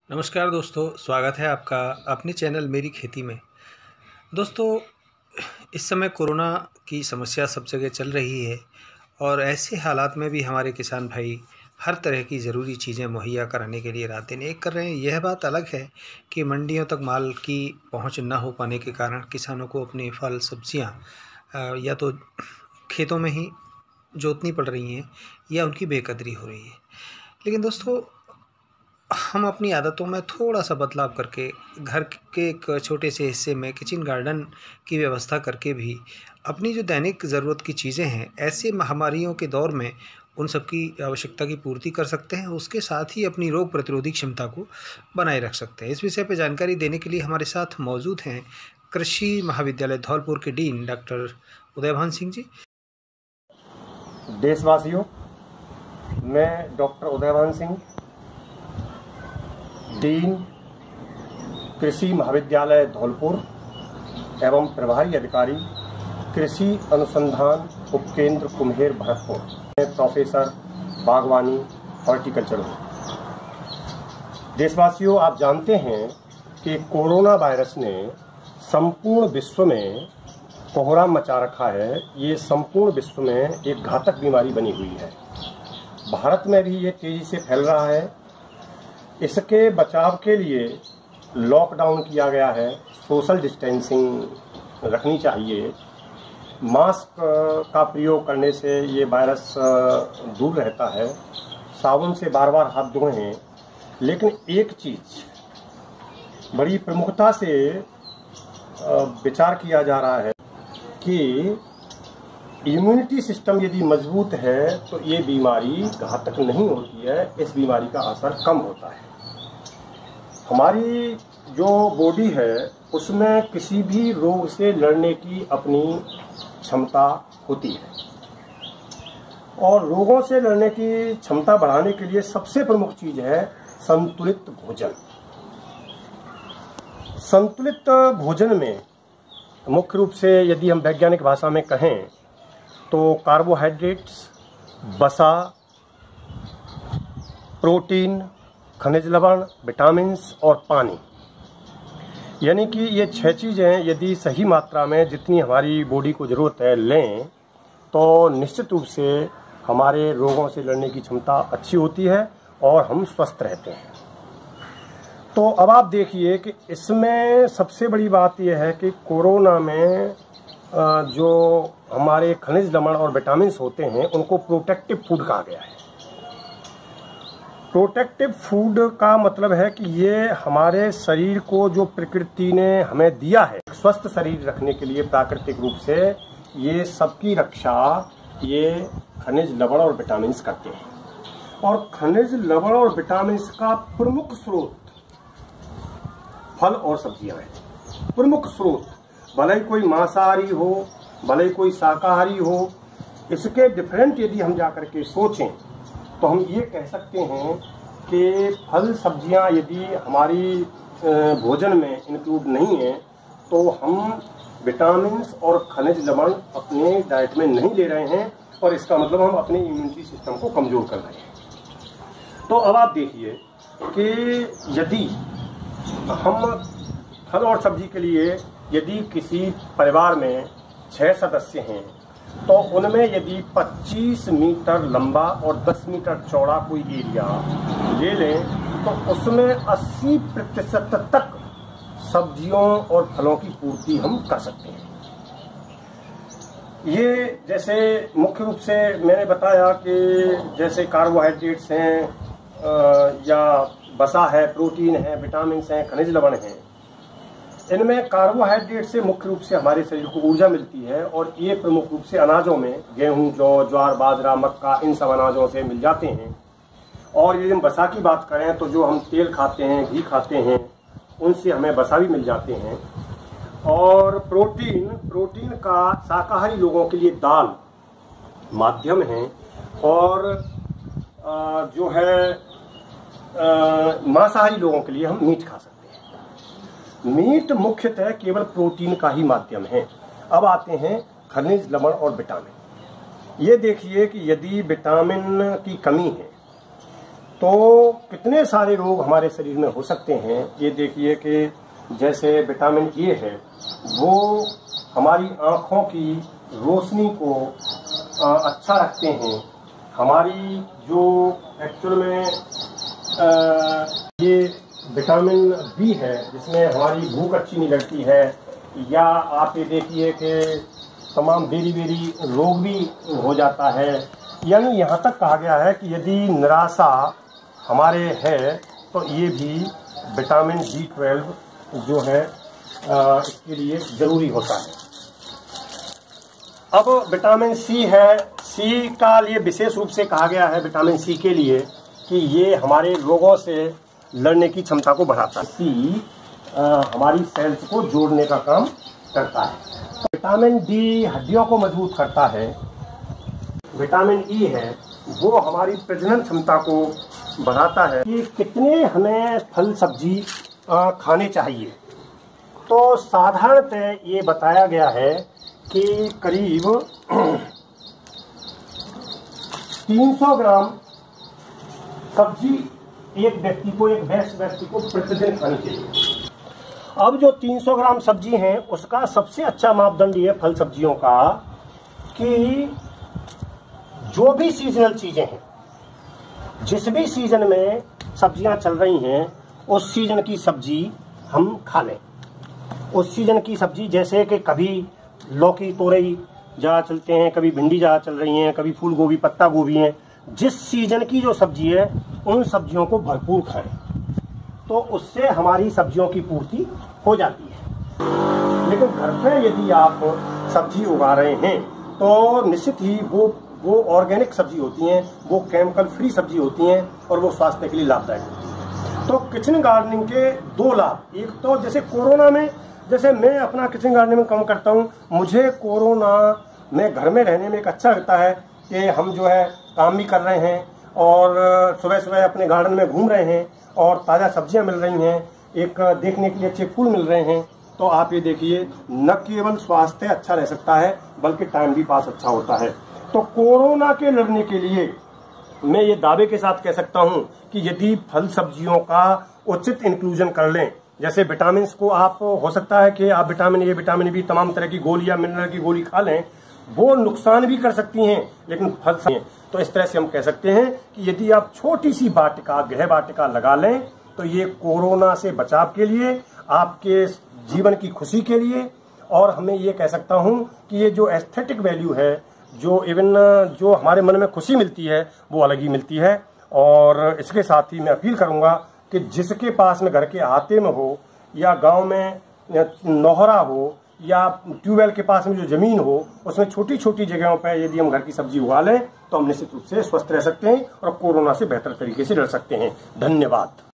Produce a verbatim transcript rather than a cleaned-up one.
नमस्कार दोस्तों, स्वागत है आपका अपने चैनल मेरी खेती में। दोस्तों, इस समय कोरोना की समस्या सब जगह चल रही है और ऐसे हालात में भी हमारे किसान भाई हर तरह की ज़रूरी चीज़ें मुहैया कराने के लिए रात दिन एक कर रहे हैं। यह बात अलग है कि मंडियों तक माल की पहुंच न हो पाने के कारण किसानों को अपने फल सब्जियां अ, या तो खेतों में ही जोतनी पड़ रही हैं या उनकी बेकदरी हो रही है। लेकिन दोस्तों, हम अपनी आदतों में थोड़ा-सा बदलाव करके घर के एक छोटे से हिस्से में किचन गार्डन की व्यवस्था करके भी अपनी जो दैनिक ज़रूरत की चीज़ें हैं, ऐसे महामारियों के दौर में उन सब की आवश्यकता की पूर्ति कर सकते हैं। उसके साथ ही अपनी रोग प्रतिरोधी क्षमता को बनाए रख सकते हैं। इस विषय पे जानकारी देने के लिए हमारे साथ मौजूद हैं कृषि महाविद्यालय धौलपुर के डीन डॉक्टर उदयभान सिंह जी। देशवासियों, मैं डॉक्टर उदयभान सिंह, डीन कृषि महाविद्यालय धौलपुर एवं प्रभारी अधिकारी कृषि अनुसंधान उपकेंद्र कुम्हेर भरतपुर, मैं प्रोफेसर बागवानी हॉर्टिकल्चर हूँ। देशवासियों, आप जानते हैं कि कोरोना वायरस ने संपूर्ण विश्व में कोहराम मचा रखा है। ये संपूर्ण विश्व में एक घातक बीमारी बनी हुई है। भारत में भी ये तेजी से फैल रहा है। इसके बचाव के लिए लॉकडाउन किया गया है, सोशल डिस्टेंसिंग रखनी चाहिए, मास्क का प्रयोग करने से ये वायरस दूर रहता है, साबुन से बार बार हाथ धोएं। लेकिन एक चीज़ बड़ी प्रमुखता से विचार किया जा रहा है कि इम्यूनिटी सिस्टम यदि मजबूत है तो ये बीमारी घातक नहीं होती है, इस बीमारी का असर कम होता है। हमारी जो बॉडी है उसमें किसी भी रोग से लड़ने की अपनी क्षमता होती है और रोगों से लड़ने की क्षमता बढ़ाने के लिए सबसे प्रमुख चीज है संतुलित भोजन। संतुलित भोजन में मुख्य रूप से यदि हम वैज्ञानिक भाषा में कहें तो कार्बोहाइड्रेट्स, वसा, प्रोटीन, खनिज लवण, विटामिन्स और पानी, यानी कि ये छह चीज़ें यदि सही मात्रा में जितनी हमारी बॉडी को ज़रूरत है लें तो निश्चित रूप से हमारे रोगों से लड़ने की क्षमता अच्छी होती है और हम स्वस्थ रहते हैं। तो अब आप देखिए कि इसमें सबसे बड़ी बात यह है कि कोरोना में जो हमारे खनिज लवण और विटामिन्स होते हैं उनको प्रोटेक्टिव फूड कहा गया है। प्रोटेक्टिव फूड का मतलब है कि ये हमारे शरीर को जो प्रकृति ने हमें दिया है स्वस्थ शरीर रखने के लिए प्राकृतिक रूप से, ये सबकी रक्षा ये खनिज लवण और विटामिन्स करते हैं। और खनिज लवण और विटामिन्स का प्रमुख स्रोत फल और सब्जियां हैं। प्रमुख स्रोत, भले ही कोई मांसाहारी हो, भले ही कोई शाकाहारी हो, इसके डिफरेंट यदि हम जाकर के सोचें तो हम ये कह सकते हैं कि फल सब्जियां यदि हमारी भोजन में इंक्लूड नहीं है तो हम विटामिन्स और खनिज लवण अपने डाइट में नहीं ले रहे हैं और इसका मतलब हम अपने इम्यूनिटी सिस्टम को कमजोर कर रहे हैं। तो अब आप देखिए कि यदि हम फल और सब्जी के लिए यदि किसी परिवार में छह सदस्य हैं तो उनमें यदि पच्चीस मीटर लंबा और दस मीटर चौड़ा कोई एरिया ले लें तो उसमें अस्सी प्रतिशत तक सब्जियों और फलों की पूर्ति हम कर सकते हैं। ये जैसे मुख्य रूप से मैंने बताया कि जैसे कार्बोहाइड्रेट्स हैं या वसा है, प्रोटीन है, विटामिन हैं, खनिज लवण हैं। इनमें कार्बोहाइड्रेट से मुख्य रूप से हमारे शरीर को ऊर्जा मिलती है और ये प्रमुख रूप से अनाजों में गेहूं, जौ, ज्वार, बाजरा, मक्का, इन सब अनाजों से मिल जाते हैं। और यदि हम वसा की बात करें तो जो हम तेल खाते हैं, घी खाते हैं, उनसे हमें वसा भी मिल जाते हैं। और प्रोटीन प्रोटीन का शाकाहारी लोगों के लिए दाल माध्यम है और जो है मांसाहारी लोगों के लिए हम मीट खा सकते हैं। मीट मुख्यतः केवल प्रोटीन का ही माध्यम है। अब आते हैं खनिज लवण और विटामिन। ये देखिए कि यदि विटामिन की कमी है तो कितने सारे रोग हमारे शरीर में हो सकते हैं। ये देखिए कि जैसे विटामिन ए है, वो हमारी आँखों की रोशनी को आ, अच्छा रखते हैं। हमारी जो एक्चुअल में आ, ये विटामिन बी है, जिसमें हमारी भूख अच्छी नहीं लगती है, या आप ये देखिए कि तमाम बेरी बेरी रोग भी हो जाता है। यानी यहाँ तक कहा गया है कि यदि निराशा हमारे है तो ये भी विटामिन बी ट्वेल्व जो है आ, इसके लिए ज़रूरी होता है। अब विटामिन सी है, सी का लिए विशेष रूप से कहा गया है विटामिन सी के लिए कि ये हमारे रोगों से लड़ने की क्षमता को बढ़ाता है। सी आ, हमारी सेल्स को जोड़ने का काम करता है। विटामिन डी हड्डियों को मजबूत करता है। विटामिन ई है, वो हमारी प्रजनन क्षमता को बढ़ाता है। कि कितने हमें फल सब्जी आ, खाने चाहिए, तो साधारणतः ये बताया गया है कि करीब तीन सौ ग्राम सब्जी एक व्यक्ति को एक वयस्क व्यक्ति को प्रतिदिन खानी चाहिए। अब जो तीन सौ ग्राम सब्जी है, उसका सबसे अच्छा मापदंड ये फल सब्जियों का कि जो भी सीजनल चीजें हैं, जिस भी सीजन में सब्जियां चल रही हैं, उस सीजन की सब्जी हम खा लें। उस सीजन की सब्जी जैसे कि कभी लौकी तोरई जहाँ चलते हैं, कभी भिंडी जहाँ चल रही हैं, कभी फूल गोभी पत्ता गोभी है, जिस सीजन की जो सब्जी है उन सब्जियों को भरपूर खाएं, तो उससे हमारी सब्जियों की पूर्ति हो जाती है। लेकिन घर पे यदि आप सब्जी उगा रहे हैं तो निश्चित ही वो वो ऑर्गेनिक सब्जी होती हैं, वो केमिकल फ्री सब्जी होती हैं और वो स्वास्थ्य के लिए लाभदायक होती है। तो किचन गार्डनिंग के दो लाभ, एक तो जैसे कोरोना में, जैसे मैं अपना किचन गार्डनिंग में काम करता हूँ, मुझे कोरोना में घर में रहने में एक अच्छा लगता है कि हम जो है काम भी कर रहे हैं और सुबह सुबह अपने गार्डन में घूम रहे हैं और ताज़ा सब्जियां मिल रही हैं, एक देखने के लिए अच्छे फूल मिल रहे हैं। तो आप ये देखिए, न केवल स्वास्थ्य अच्छा रह सकता है बल्कि टाइम भी पास अच्छा होता है। तो कोरोना के लड़ने के लिए मैं ये दावे के साथ कह सकता हूँ कि यदि फल सब्जियों का उचित इंक्लूजन कर लें, जैसे विटामिन को आप, हो सकता है कि आप विटामिन ए विटामिन बी तमाम तरह की गोलियां मिनरल की गोली खा लें, वो नुकसान भी कर सकती हैं, लेकिन फल सब्जी, तो इस तरह से हम कह सकते हैं कि यदि आप छोटी सी वाटिका, गृह वाटिका लगा लें तो ये कोरोना से बचाव के लिए, आपके जीवन की खुशी के लिए, और हमें ये कह सकता हूँ कि ये जो एस्थेटिक वैल्यू है, जो इवन जो हमारे मन में खुशी मिलती है, वो अलग ही मिलती है। और इसके साथ ही मैं अपील करूंगा कि जिसके पास में घर के अहाते में हो या गांव में नौहरा हो या ट्यूबवेल के पास में जो जमीन हो, उसमें छोटी छोटी जगहों पर यदि हम घर की सब्जी उगा लें तो हम निश्चित रूप से स्वस्थ रह सकते हैं और कोरोना से बेहतर तरीके से लड़ सकते हैं। धन्यवाद।